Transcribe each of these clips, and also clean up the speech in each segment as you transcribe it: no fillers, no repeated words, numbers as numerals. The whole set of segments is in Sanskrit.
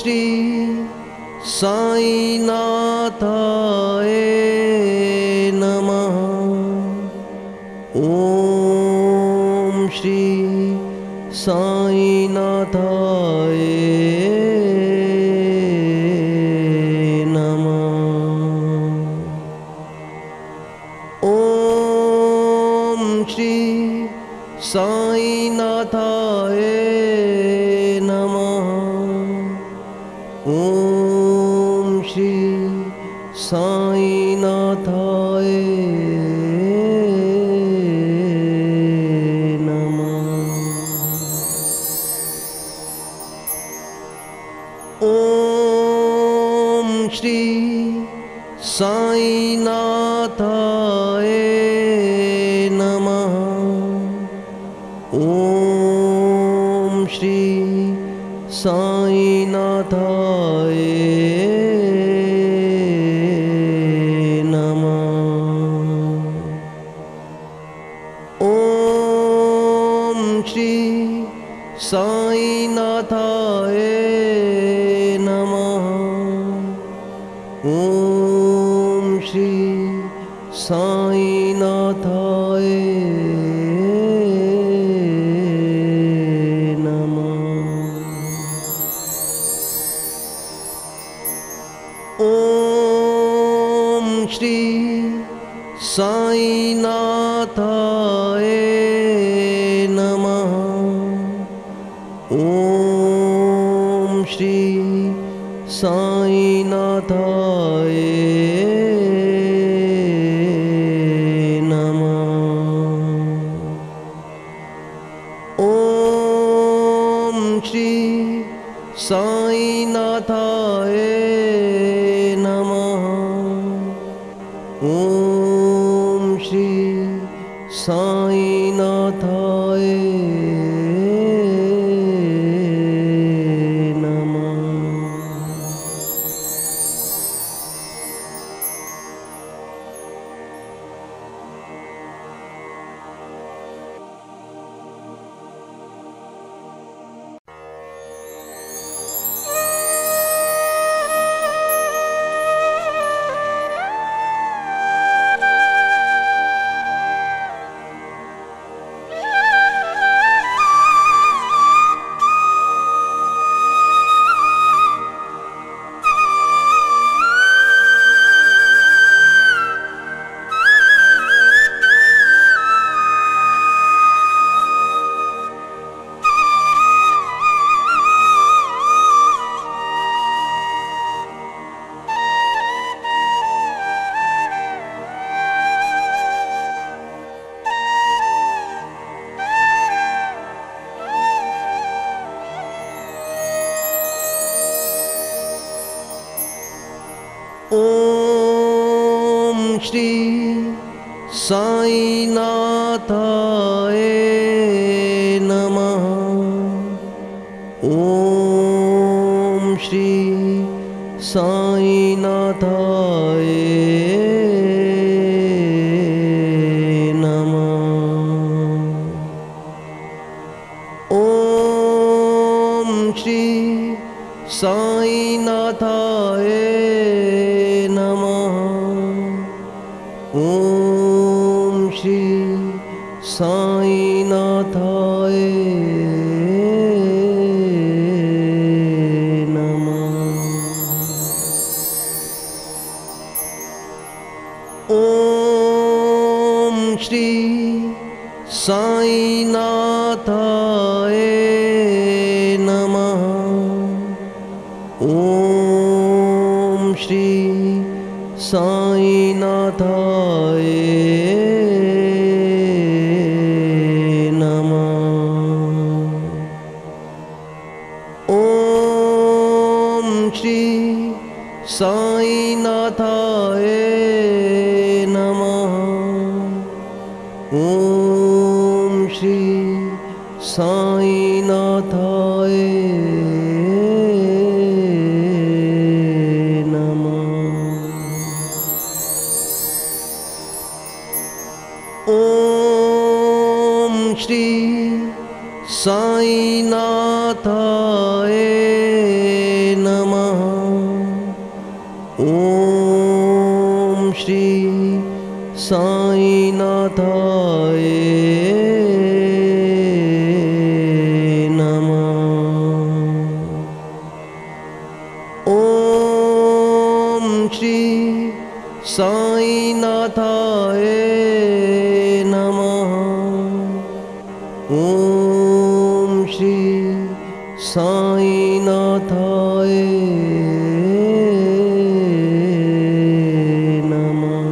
श्री साईनाथाय नमः। ॐ श्री साईनाथाय नमः। ॐ श्री साईनाथाय नमः। ॐ श्री साईनाथाय नमः। ॐ श्री साईनाथाय नमः। ॐ श्री साईनाथाय नमः। ॐ श्री साईनाथाय नमः। ॐ श्री साईनाथाय ॐ श्री साईनाथाय नमः। ॐ श्री साईनाथाय नमः। ॐ श्री साईनाथाय नमः। ॐ श्री साईनाथाय नमः। ॐ श्री साईनाथाय नमः। ॐ श्री साईनाथाय नमः। ॐ श्री साईनाथाय नमः। ॐ श्री साईनाथाय नमः। ॐ श्री साईनाथाय नमः। ॐ श्री साईनाथाय नमः। ॐ श्री साईनाथाय नमः। ॐ श्री साईनाथाय ॐ श्री साईनाथाय नमः। ॐ श्री साईनाथाय नमः। ॐ श्री साईनाथाय नमः। ॐ श्री साईनाथाय नमः।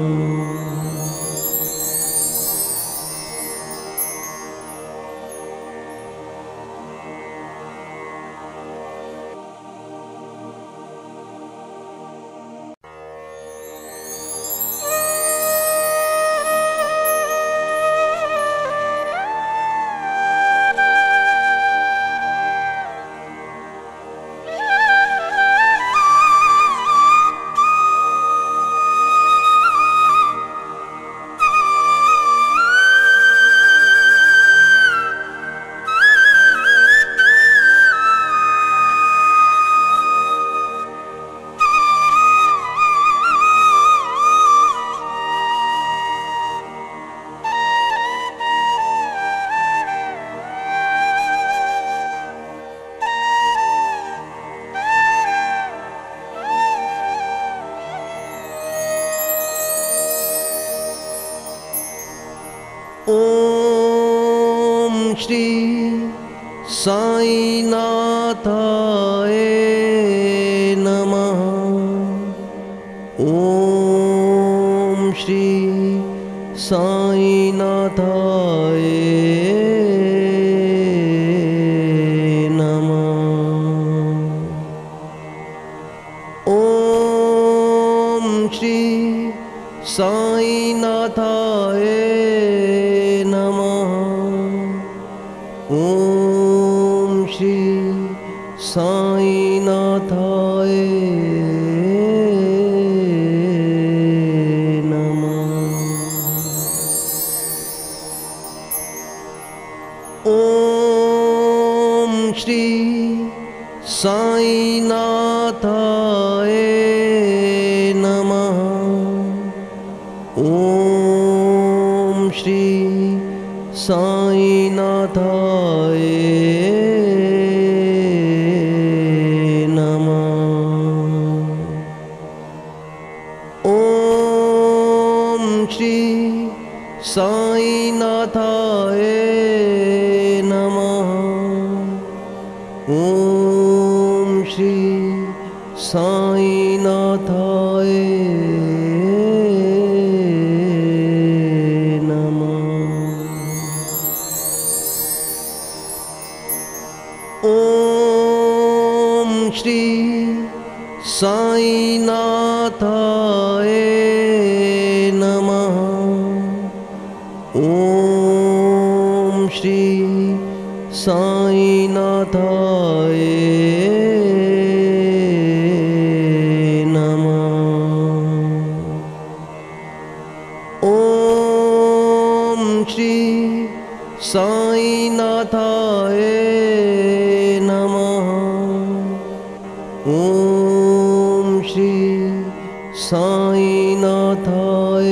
ॐ श्री साईनाथाय नमः। ॐ श्री साईनाथाय नमः। ॐ श्री साईनाथाय नमः। ॐ श्री साईनाथाय नमः। ॐ श्री साईनाथाय नमः। ॐ श्री साईनाथाय नमः। ॐ श्री साईनाथाय नमः। ॐ श्री साईनाथाय ॐ श्री साईनाथाय नमः। ॐ श्री साईनाथाय नमः। ॐ श्री साईनाथाय नमः। ॐ श्री साईनाथाय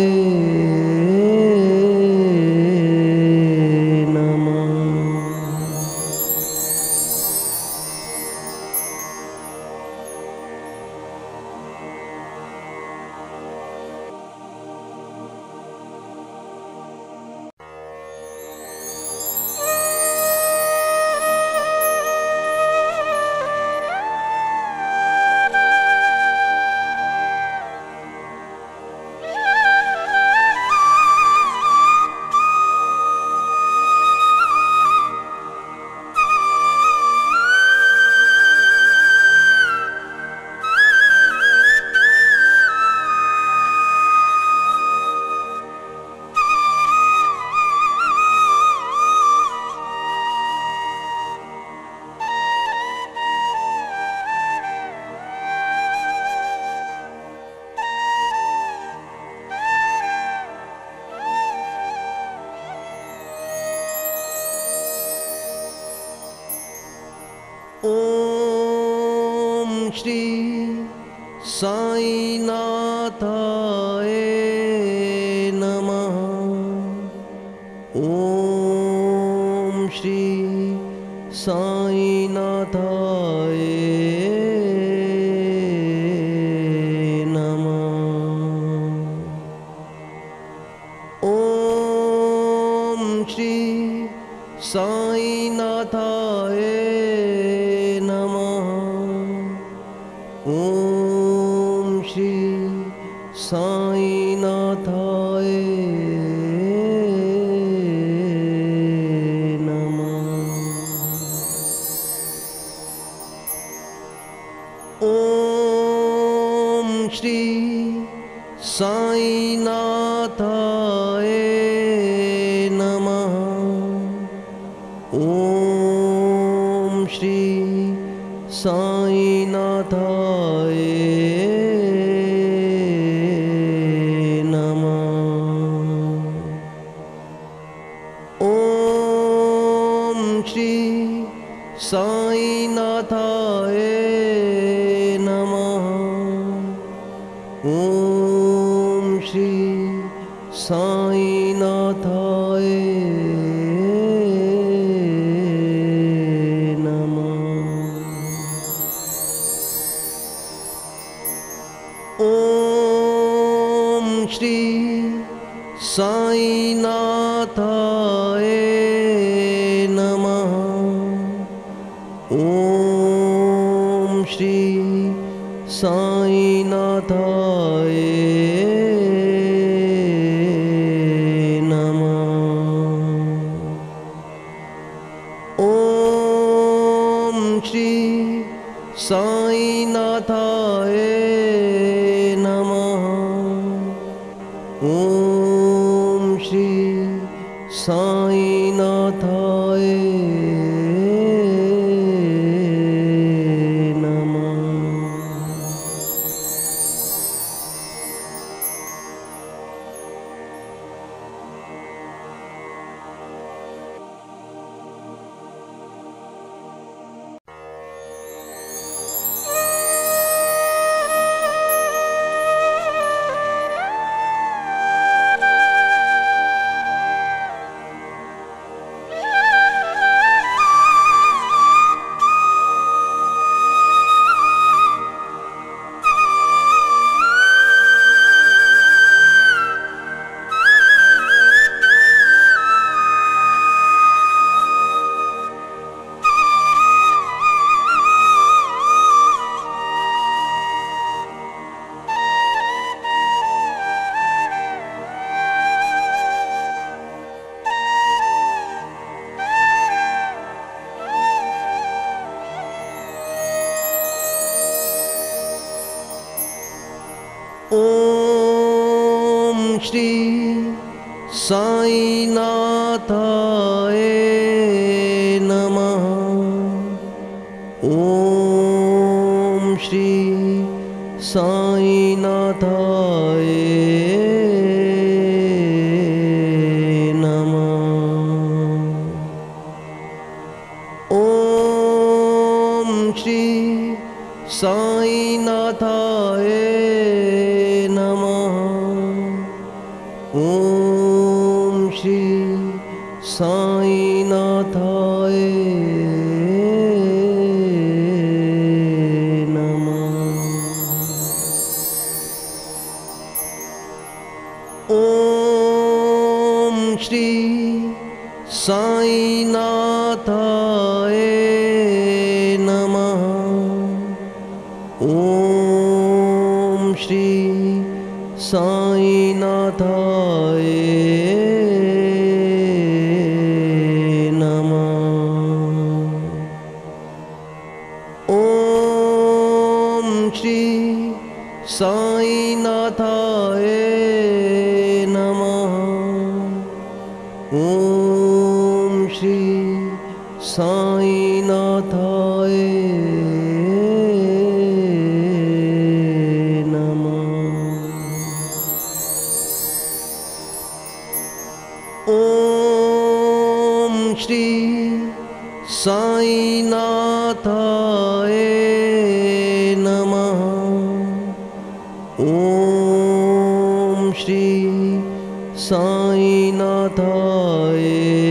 श्री साईनाथाय नमः। ॐ श्री साईनाथाय नमः। ॐ श्री साईनाथाय नमः। ॐ श्री साईनाथाय नमः। ॐ श्री साईनाथाय नमः। ॐ श्री साईनाथाय नमः। ॐ श्री साईनाथाय नमः। ॐ श्री साईनाथाय ॐ श्री साईनाथाय नमः। ॐ श्री साईनाथाय नमः। ॐ श्री साईनाथाय नमः। ॐ श्री साईनाथाय नमः। ॐ श्री साईनाथाय नमः। ॐ श्री साईनाथाय नमः। ॐ श्री साईनाथाय नमः। ॐ श्री साईनाथाय नमः। ॐ श्री साईनाथाय नमः। ॐ श्री साईनाथाय नमः। ॐ श्री साईनाथाय नमः। ॐ श्री साईनाथाय ॐ श्री साईनाथाय नमः। साईनाथाय